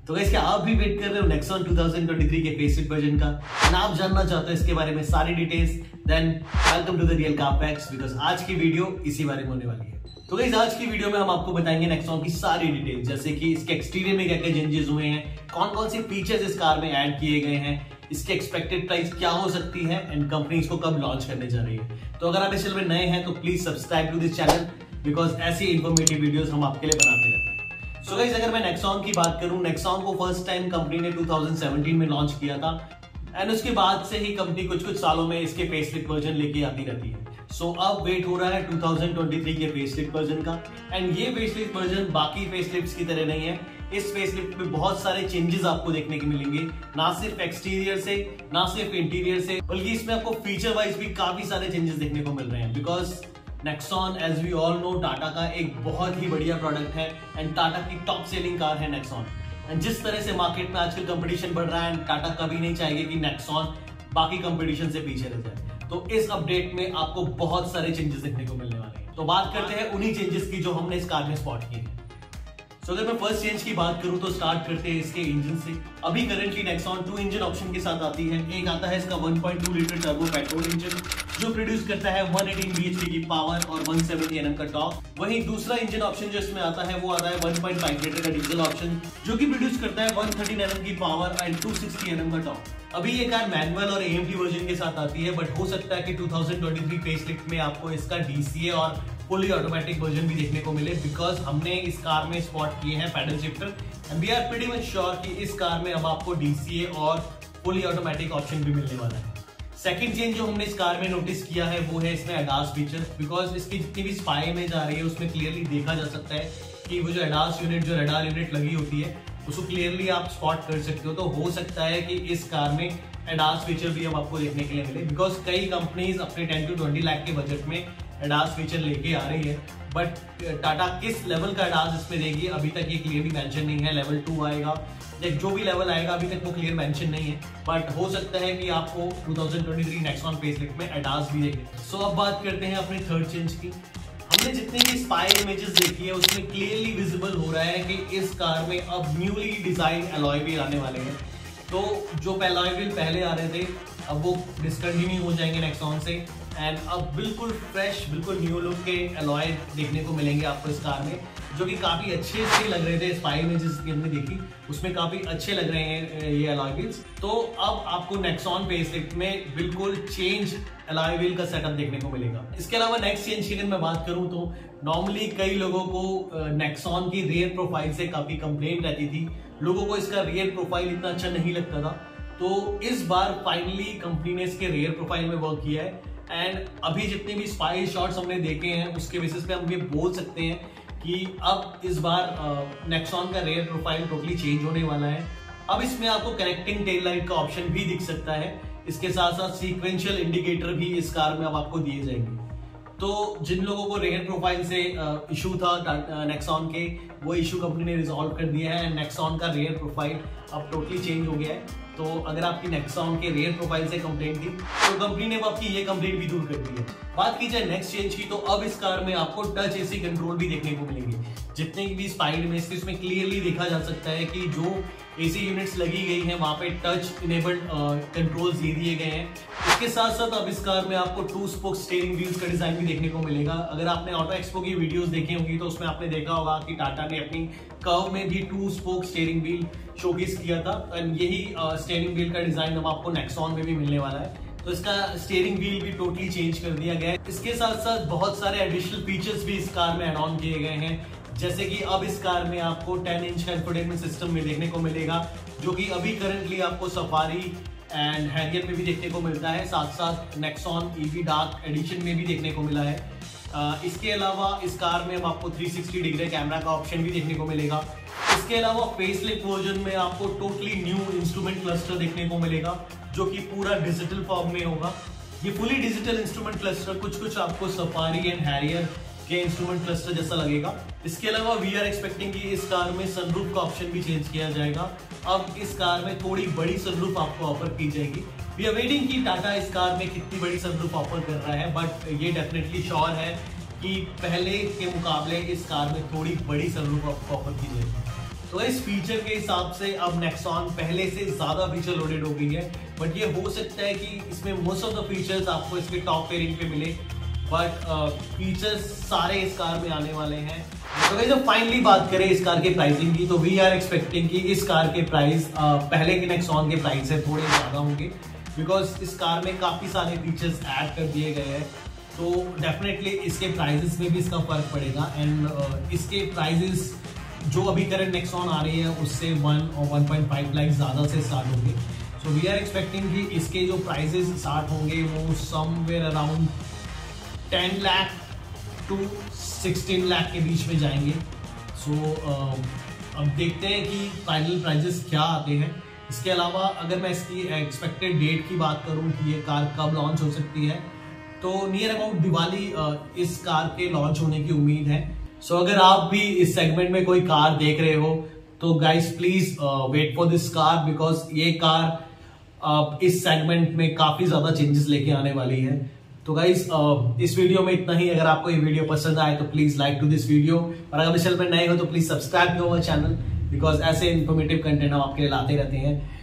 तो गाइस क्या आप भी वेट कर रहे हो नेक्सॉन 2023 के फेसलिफ्ट वर्जन का और आप जानना चाहते हो इसके बारे में सारी details, then welcome to the real car facts because आज की वीडियो इसी बारे में होने वाली है। तो गाइस आज की वीडियो में हम आपको बताएंगे नेक्सॉन की सारी डिटेल्स, जैसे कि इसके एक्सटीरियर में क्या क्या चेंजेस हुए हैं, कौन कौन से फीचर्स इस कार में ऐड किए गए हैं, इसकी एक्सपेक्टेड प्राइस क्या हो सकती है एंड कंपनी इसको कब लॉन्च करने जा रही है। तो अगर आप इस चैनल में नए हैं तो please subscribe to this channel because ऐसी इंफॉर्मेटिव वीडियोस हम आपके लिए बनाते रहते हैं। सो गाइस अगर मैं नेक्सॉन की बात करूं, नेक्सॉन को फर्स्ट टाइम कंपनी ने 2017 में लॉन्च किया था एंड उसके बाद से ही कंपनी कुछ सालों में इसके फेसलिफ्ट वर्जन लेके आती रहती है। सो अब वेट हो रहा है 2023 के फेसलिफ्ट वर्जन का एंड ये फेसलिफ्ट वर्जन बाकी फेसलिफ्ट्स की तरह नहीं है। इस फेसलिफ्ट में बहुत सारे चेंजेस आपको देखने को मिलेंगे, ना सिर्फ एक्सटीरियर से ना सिर्फ इंटीरियर से, बल्कि इसमें आपको फीचर वाइज भी काफी सारे चेंजेस देखने को मिल रहे हैं। Because Nexon as we all know Tata का एक बहुत ही बढ़िया प्रोडक्ट है एंड टाटा की टॉप सेलिंग कार है नेक्सॉन। एंड जिस तरह से मार्केट में आजकल कंपटीशन बढ़ रहा है, टाटा कभी नहीं चाहेगी कि नेक्सॉन बाकी कंपटीशन से पीछे रह जाए। तो इस अपडेट में आपको बहुत सारे चेंजेस देखने को मिलने वाले हैं। तो बात करते हैं उन्हीं चेंजेस की जो हमने इस कार में स्पॉट किए हैं। तो अगर मैं फर्स्ट चेंज की बात करूं तो स्टार्ट करते हैं इसके इंजन से। अभी करंटली नेक्सॉन 2 इंजन ऑप्शन के साथ आती है। एक आता है इसका 1.2 लीटर टर्बो पेट्रोल इंजन जो प्रोड्यूस करता है 118 bhp की पावर और 170 Nm का टॉर्क। वहीं दूसरा इंजन ऑप्शन जो इसमें आता है वो आता है 1.5 लीटर का डीजल ऑप्शन जो कि प्रोड्यूस करता है 130 Nm की पावर एंड 260 Nm का टॉर्क। अभी ये कार मैनुअल और AMT वर्जन के साथ आती है, बट हो सकता है कि 2023 फेसलिफ्ट में आपको इसका DCA और फुली ऑटोमेटिक वर्जन भी देखने को मिले, बिकॉज हमने इस कार में स्पॉट किए हैं paddle shifter and we are pretty much sure कि इस कार में अब आपको DCA और फुली ऑटोमेटिक ऑप्शन भी मिलने वाला है। सेकंड चेंज जो हमने इस कार में नोटिस किया है वो है इसमें ADAS फीचर। बिकॉज इसकी जितनी भी स्पाई में जा रही है उसमें क्लियरली देखा जा सकता है कि वो जो ADAS यूनिट, जो रडार यूनिट लगी होती है उसको क्लियरली आप स्पॉट कर सकते हो। तो हो सकता है कि इस कार में ADAS फीचर भी हम आपको देखने के लिए मिले, बिकॉज कई कंपनीज अपने 10 to 20 लाख के बजट में ADAS फीचर लेके आ रही है, बट टाटा किस लेवल का ADAS इसमें देगी अभी तक ये क्लियरली मेंशन नहीं है। लेवल 2 आएगा या जो भी लेवल आएगा अभी तक वो क्लियर मेंशन नहीं है, बट हो सकता है कि आपको 2023 नेक्सॉन फेसलिफ्ट में ADAS भी देखें। सो अब बात करते हैं अपने थर्ड चेंज की। हमने जितनी भी स्पाई इमेजेस देखी है उसमें क्लियरली विजिबल हो रहा है कि इस कार में अब न्यूली डिजाइन अलॉय व्हील आने वाले हैं। तो जो अलॉय व्हील पहले आ रहे थे अब वो डिसकंटिन्यू हो जाएंगे नेक्सॉन से एंड अब बिल्कुल फ्रेश, बिल्कुल न्यू लुक के अलॉय देखने को मिलेंगे आपको इस कार में, जो कि काफी अच्छे से लग रहे थे। स्पाई इमेजेस की हमने देखी उसमें काफी अच्छे लग रहे हैं ये अलॉय व्हील्स। तो अब आपको नेक्सॉन फेसलिफ्ट में बिल्कुल चेंज अलॉय व्हील का सेटअप देखने को मिलेगा। इसके अलावा नेक्स्ट चेंज की अगर मैं बात करूं तो नॉर्मली कई लोगों को नेक्सॉन की रियर प्रोफाइल से काफी कंप्लेंट रहती थी, लोगों को इसका रियर प्रोफाइल इतना अच्छा नहीं लगता था। तो इस बार फाइनली कंपनी ने इसके रियर प्रोफाइल में वर्क किया है एंड अभी जितने भी स्पाई शॉट्स हमने देखे हैं उसके बेसिस पे हम ये बोल सकते हैं कि अब इस बार नेक्सॉन का रियर प्रोफाइल टोटली चेंज होने वाला है। अब इसमें आपको कनेक्टिंग टेल लाइट का ऑप्शन भी दिख सकता है, इसके साथ साथ सीक्वेंशियल इंडिकेटर भी इस कार में अब आपको दिए जाएंगे। तो जिन लोगों को रियर प्रोफाइल से इशू था नेक्सॉन के, वो इशू कंपनी ने रिजॉल्व कर दिया है एंड नेक्सॉन का रियर प्रोफाइल अब टोटली चेंज हो गया है। तो अगर आपकी नेक्सॉन के रियर प्रोफाइल से कंप्लेंट थी तो कंपनी ने आपकी ये कंप्लेंट भी दूर कर दी है। बात की जाए नेक्स्ट चेंज की तो अब इस कार में आपको टच AC कंट्रोल भी देखने को मिलेंगे। जितने भी स्पाइड में इसमें क्लियरली देखा जा सकता है कि जो AC यूनिट्स लगी गई हैं वहां पे टच इनेबल्ड कंट्रोल्स दे दिए गए हैं। इसके साथ साथ अब इस कार में आपको 2 स्पोक स्टीयरिंग व्हील्स का डिजाइन भी देखने को मिलेगा। अगर आपने ऑटो एक्सपो की वीडियोस देखी होंगी तो उसमें आपने देखा होगा कि टाटा ने अपनी कर्व में भी 2 स्पोक स्टीयरिंग व्हील शोकेस किया था एंड यही स्टीयरिंग व्हील का डिजाइन अब आपको नेक्सॉन में भी मिलने वाला है। तो इसका स्टीयरिंग व्हील भी टोटली चेंज कर दिया गया है। इसके साथ साथ बहुत सारे एडिशनल फीचर्स भी इस कार में ऐड ऑन किए गए हैं, जैसे कि अब इस कार में आपको 10 इंच का इंफोटेनमेंट सिस्टम में देखने को मिलेगा, जो कि अभी करंटली आपको सफारी एंड हैरियर में भी देखने को मिलता है, साथ साथ नेक्सॉन EV डार्क एडिशन में भी देखने को मिला है। इसके अलावा इस कार में अब आपको 360 डिग्री कैमरा का ऑप्शन भी देखने को मिलेगा। इसके अलावा फेसलिफ्ट वर्जन में आपको टोटली न्यू इंस्ट्रूमेंट क्लस्टर देखने को मिलेगा, जो कि पूरा डिजिटल फॉर्म में होगा। ये फुली डिजिटल इंस्ट्रूमेंट क्लस्टर कुछ आपको सफारी एंड हैरियर के इंस्ट्रूमेंट क्लस्टर जैसा लगेगा। इसके अलावा वी आर एक्सपेक्टिंग कि इस कार में सनरूफ का ऑप्शन भी चेंज किया जाएगा। अब इस कार में थोड़ी बड़ी सनरूफ आपको ऑफर की जाएगी। वी आर वेटिंग कि टाटा इस कार में कितनी बड़ी सनरूफ ऑफर कर रहा है, बट ये डेफिनेटली श्योर है कि पहले के मुकाबले इस कार में थोड़ी बड़ी सनरूफ ऑफर की जाएगी। तो इस फीचर के हिसाब से अब नेक्सॉन पहले से ज्यादा फीचर लोडेड हो गई है, बट ये हो सकता है कि इसमें मोस्ट ऑफ द फीचर्स आपको इसके टॉप वेरिएंट पे मिले, बट फीचर्स सारे इस कार में आने वाले हैं। तो गाइस जब फाइनली बात करें इस कार के प्राइसिंग की, तो वी आर एक्सपेक्टिंग कि इस कार के प्राइस पहले के नेक्सॉन के प्राइस से थोड़े ज्यादा होंगे, बिकॉज इस कार में काफी सारे फीचर्स ऐड कर दिए गए हैं। तो डेफिनेटली इसके प्राइजेस में भी इसका फर्क पड़ेगा, एंड इसके प्राइजेस जो अभी करंट नेक्सॉन आ रही है उससे 1 और 1.5 लाख ज़्यादा से स्टार्ट होंगे। सो वी आर एक्सपेक्टिंग कि इसके जो प्राइजेस स्टार्ट होंगे वो somewhere around 10 lakh to 16 lakh के बीच में जाएंगे। सो अब देखते हैं कि फाइनल प्राइजेस क्या आते हैं। इसके अलावा अगर मैं इसकी एक्सपेक्टेड डेट की बात करूं कि ये कार कब लॉन्च हो सकती है, तो नियर अबाउट दिवाली इस कार के लॉन्च होने की उम्मीद है। सो अगर आप भी इस सेगमेंट में कोई कार देख रहे हो तो guys please wait for this car, because ये कार इस सेगमेंट में काफी ज्यादा चेंजेस लेके आने वाली है। तो गाइस इस वीडियो में इतना ही। अगर आपको ये वीडियो पसंद आए तो please like to this video, और अगर चैनल पर नए हो तो please subscribe to our channel, because ऐसे इन्फॉर्मेटिव कंटेंट हम आपके लिए लाते रहते हैं।